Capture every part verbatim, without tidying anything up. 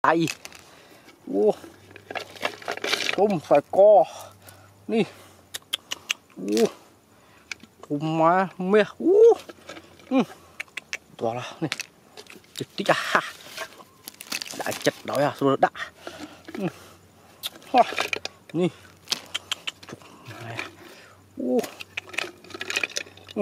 tay. Ô, tôm phải co. Nè. Ô, tôm má mẹ. Ô, ừ. Đó là nè. Chích chích à. Đã chặt đói à, rồi đã. Ừ. Nè. Ô. Ừ.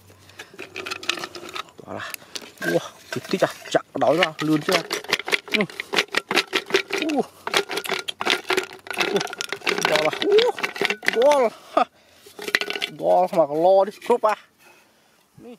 Đó là. Ô, chích chích à, chặt đói ra, lươn chưa. Ừ. Ô. Đó là. Ô. Đó là. Đó mà lo đi, cướp à. Nè.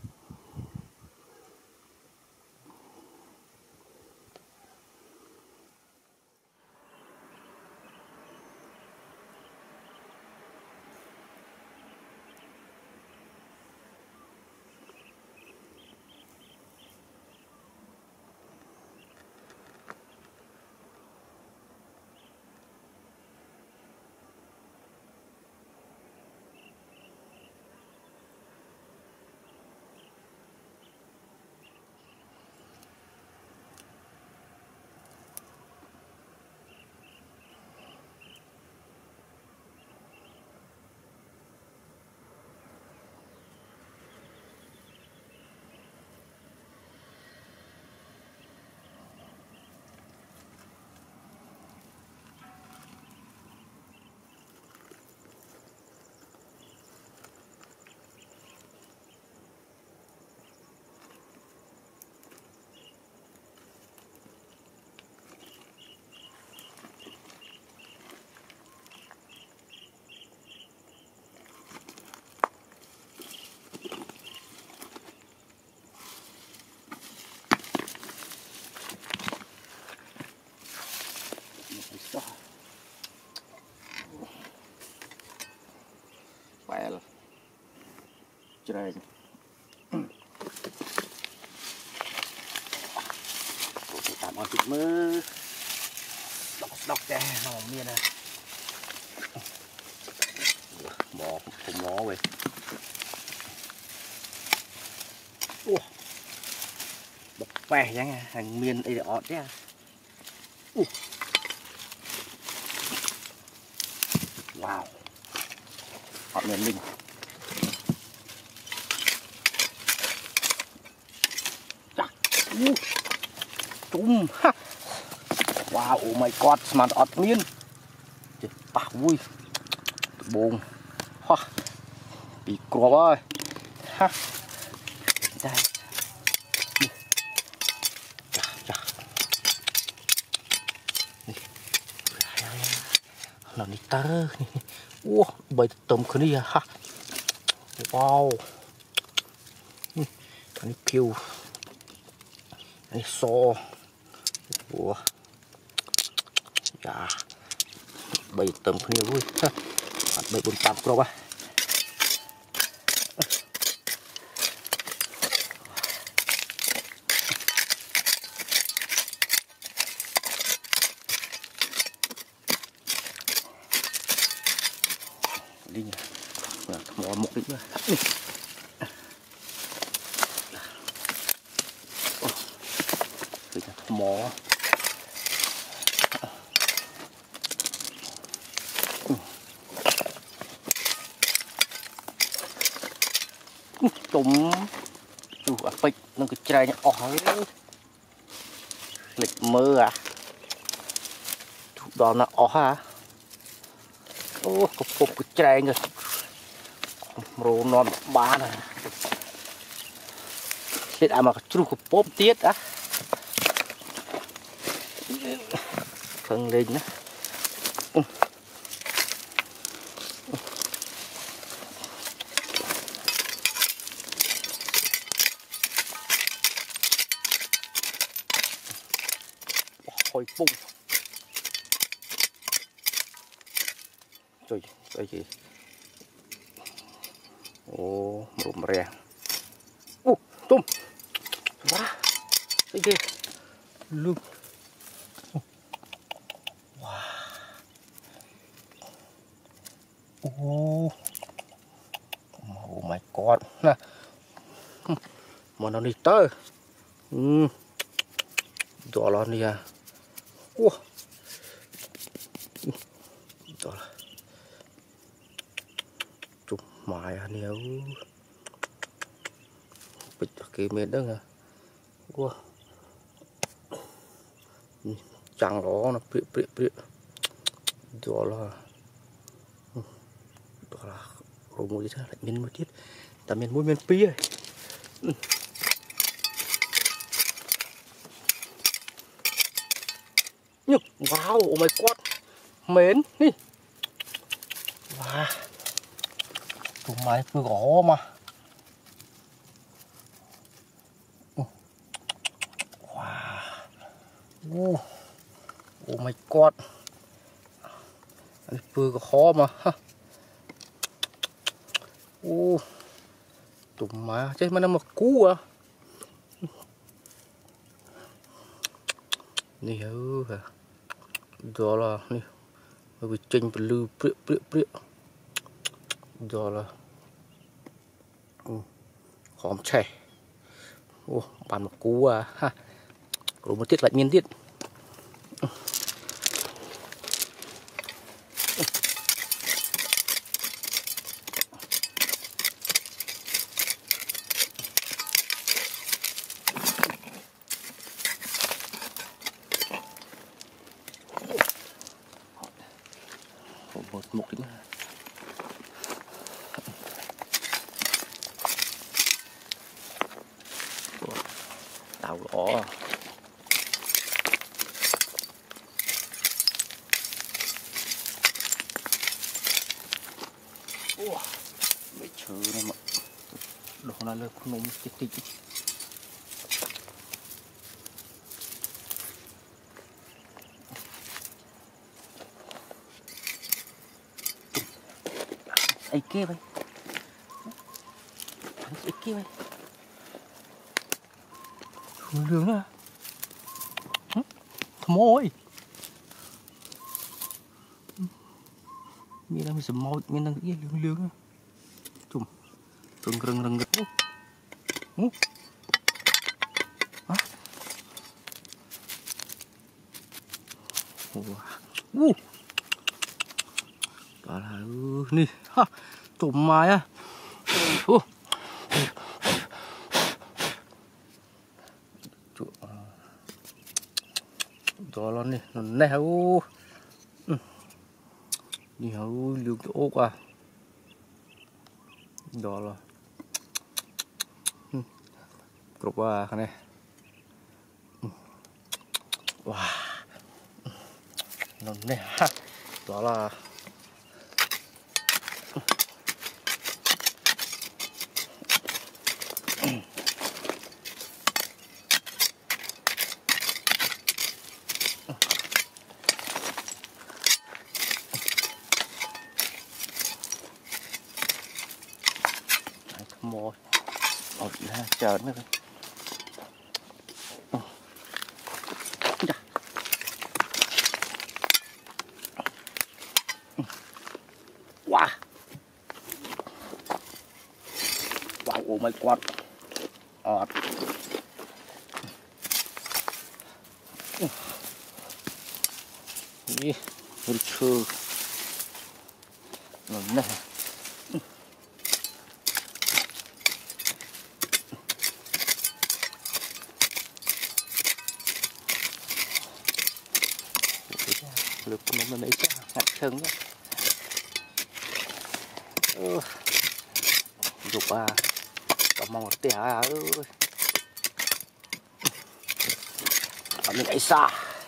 Well, trời tạm ơn chút mơ đọc đọc ra nó miên à bò không nó vậy ủa bọc bè chẳng à hàng miên đây là ọt đấy ủa wow ọt miên mình Uh, trùm ha. Wow, oh my god, smart ọt miên. Chết bà vui. Bồn. Ha. Bị cọp ơi. Ha. Đây. Chà, chà. Nó đi tơ. Ủa, bầy tôm khởi đi ha. Wow. Cái này kêu. Cái so ủa dạ bầy tầm kia vui bầy bốn tám kg á đi nhỉ mò một đít nữa mò trúng chú à bịch nó cái chai này ỏi lịch mơ à chú đó là ỏi à ô có phục cái chai rồi rô non ba này hiện à mà chú có bóp tiết á phân lên đó hồi bung trời cái gì ô mồm rè ô tôm quá cái gì lưng oh, oh my god nè mà nó đi tới ừ đó là nè Ủa. Đó là chụp mài anh yêu bịch cái mệt đó nè. Ủa. Chẳng đó nó bịa bịa bịa. Đó là đó là rồi mũi ra lại miên một tiết ta miên mũi miên pí rồi. Nhục, wow, oh my god, mến đi. Wow, tụi mày cứ gõ mà. Wow, oh my god, anh vừa khó mà. Ô, tụi má chết mà nó mà cú à. Nè ơi, đó là nè, vì chênh bự lư bự bự bự, đó là khóm chè. Ô, bàn một cú à ha, rồi một tiết lại miên tiết. Một một cái tàu lỏ mấy chữ này mà đó là lời con nôm tích tích. Ấy kia vậy, ấy kia vậy, không lương à, thầm ơi, mình đang sầm màu, mình đang yên lương lương à, chùm, rừng rừng rừng rừng, ú, hả, ú, đó là nè, ha, chùm mai à, ú. Đó là nè, nó nèo, nèo lương chỗ qua, đó là, cột qua cái này, wow, nó nè, đó là, một một ha chờ nữa thôi. Wow, wow, oh my god, ọt, đi, hơi chua, rồi nè. Lực nó mình lấy ra ngặt chân đó. Ừ. Dục à, có mong một tỉa à ơi. Còn mình lấy xa.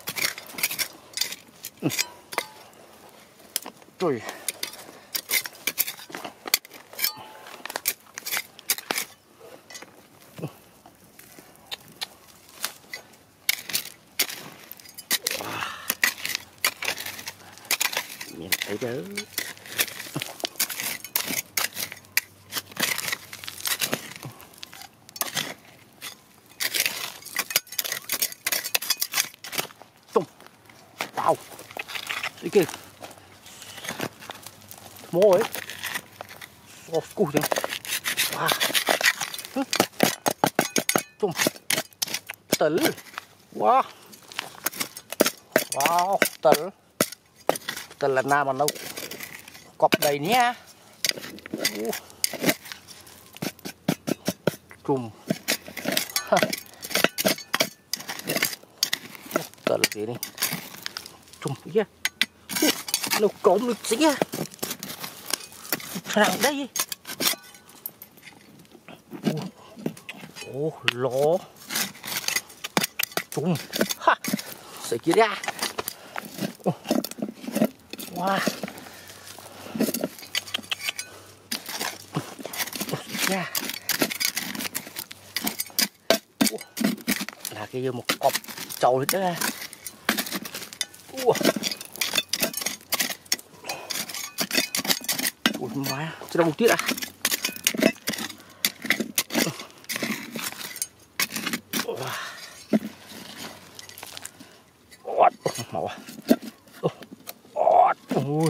Ừ. Trời. Miền thấy đó. Tung. Wow. Đi kìa. Mô ấy. Ô, cùi rồi. Wow. Tung. Tấn. Wow. Wow, tần tần lần nào mà nấu cọp đầy nhá. Trùm tần là gì đây? Trùm kia nấu cốm được gì á? Sao đây? Ô lố trùm ha sẽ kia ra. Wow. Yeah. Là cái một cọp trầu hết đó. Ui má, chứ đâu một tiết à. Màu à. Ui.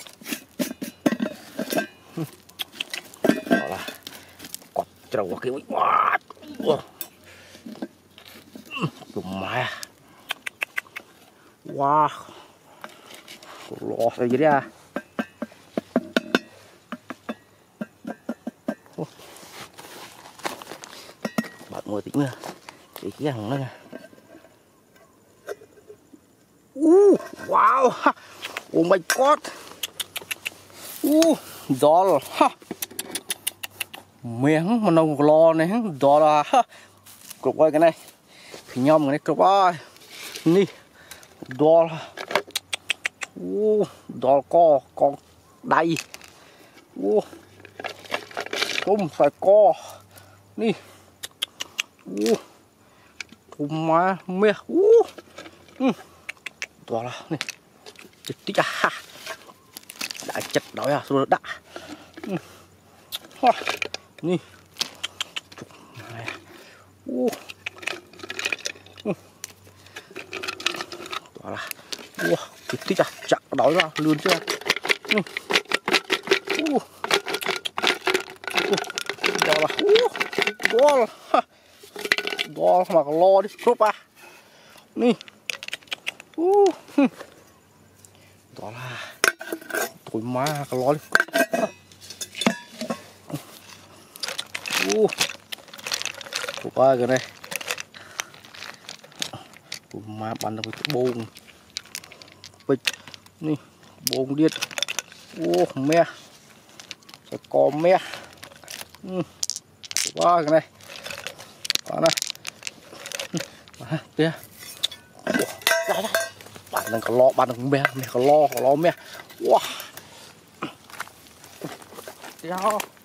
Đó là cọp trầu cái ui. Đúng má. Wow. Lò sao vậy à? Bạn ngồi tính nữa. Cái cái hàng nữa. Uh, wow. Oh my god. Uh, đó là miếng mà nông lò này đó là cục ơi cái này thì nhom cái này cục ơi ni đó là uh, đó co con đầy uh, tôm phải co ni uh, tôm má mía uh, uh, đó là này chích chích à đã chặt đói à rồi đã uh, ni uh, uh. Đó là wow, cái tích à chặt đói ra lươn chưa uh. Uh. Uh. Đó là uh. Đó là đó mà lo đi cướp à ni uh. Đó là tuổi má cái lo đi uh. Tụi ba cái này tụi má bắn được cái bông bịch ni bông điên ô me sẽ có me ừ. Tụi ba cái này đó này à, kia bạn đừng có lo bạn đừng me me có lo có lo me wow.